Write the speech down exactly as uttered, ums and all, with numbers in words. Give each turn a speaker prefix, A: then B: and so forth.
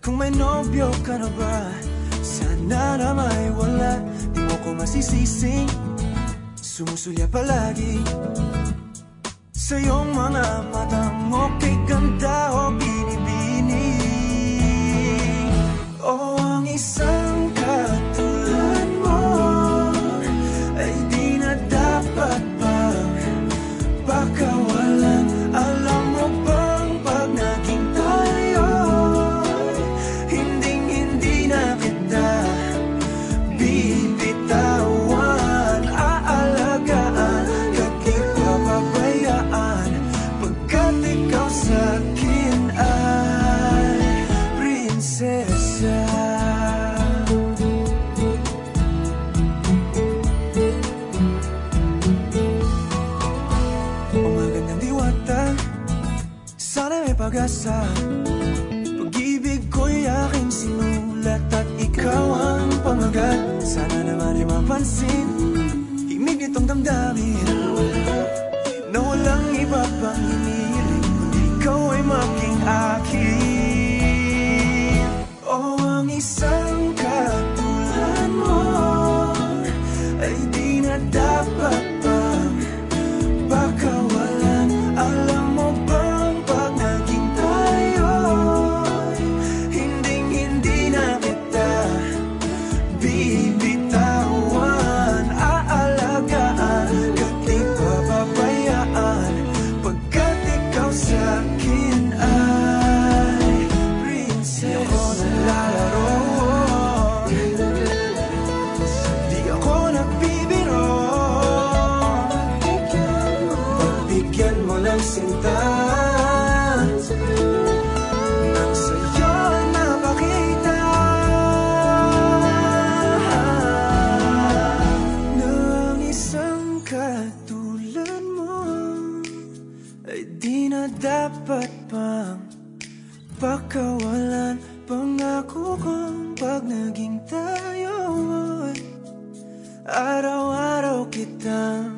A: Kung may nobyo ka na ba, sana na may wala. Di mo ko masisising sumusulya palagi sa iyong mga matang okay ganda o binibini. O ang isang katulad mo ay di na dapat pang pakawalan. Alam mo bang pag naging tayo, hinding hindi na kita bibitawan. Aalagaan at di papabayaan, pagkat ikaw sa'kin ay prinsesa. Sana may pag-asa. Pag-ibig ko'y aking sinulat at ikaw ang pamagat. Sana naman ay mapansin himig nitong damdamin na walang iba pang hinihiling kundi ikaw ay maging akin. O ang isang katulad mo ay di na dapat pang pakawalan. Alam mo ba bibitawan, aalagaan at di papabayaan, pagkat ikaw sa'kin ay prinsesa. Di ako naglalaro, di ako nagbibiro. Pagbigyan mo ng sinta nang sa'yo napakita katulad mo ay di na dapat pang pakawalan. Pangako kong pag naging tayo ay araw-araw kitang